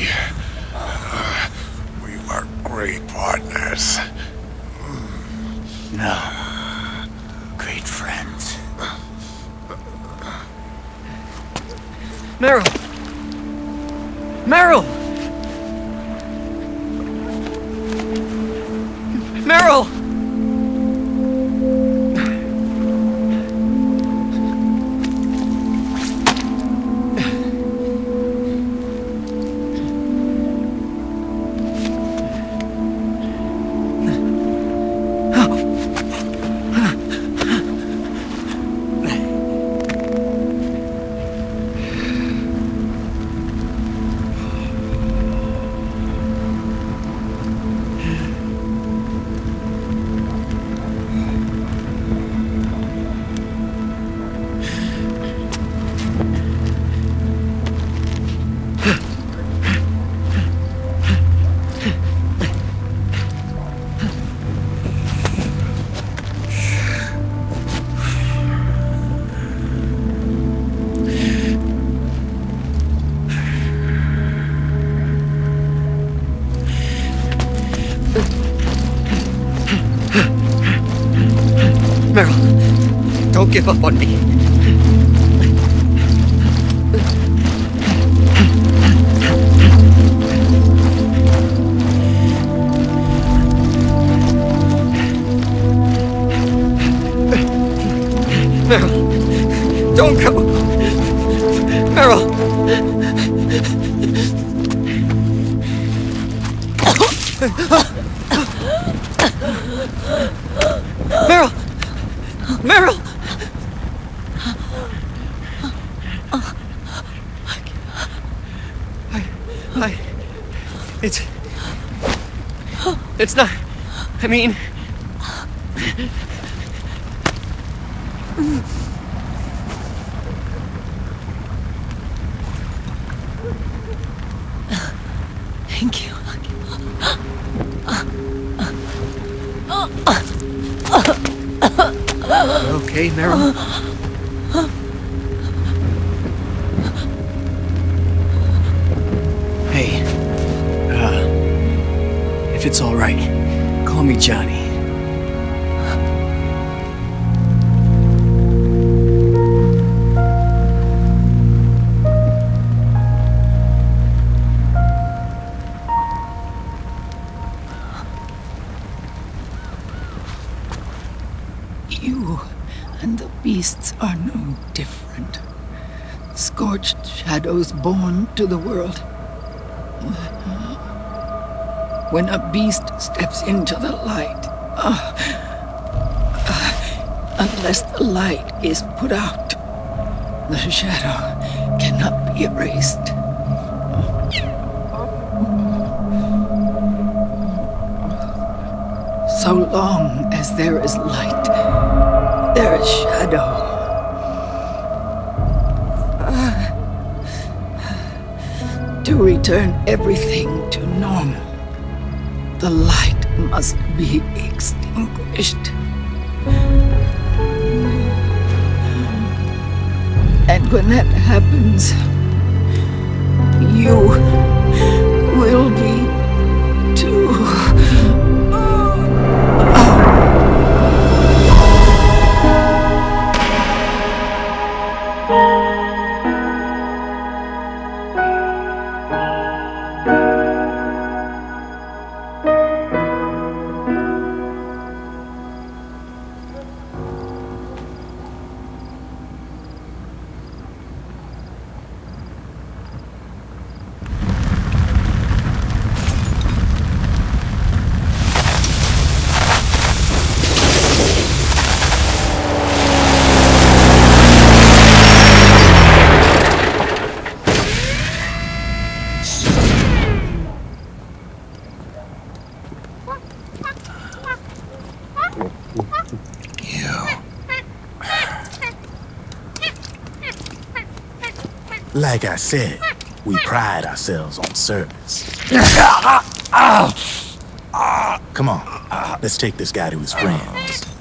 We were great partners. No. Great friends. Meryl! Meryl! Meryl! Meryl, don't give up on me. Meryl, don't go. Meryl. Meryl. Meryl! It's not, I mean... Thank you. Okay, Meryl? Hey, if it's all right, call me Johnny. You and the beasts are no different. Scorched shadows born to the world. When a beast steps into the light, unless the light is put out, the shadow cannot be erased. So long as there is light, there is shadow. To return everything to normal, the light must be extinguished. And when that happens, you will be too. Like I said, we pride ourselves on service. Come on, let's take this guy to his friends.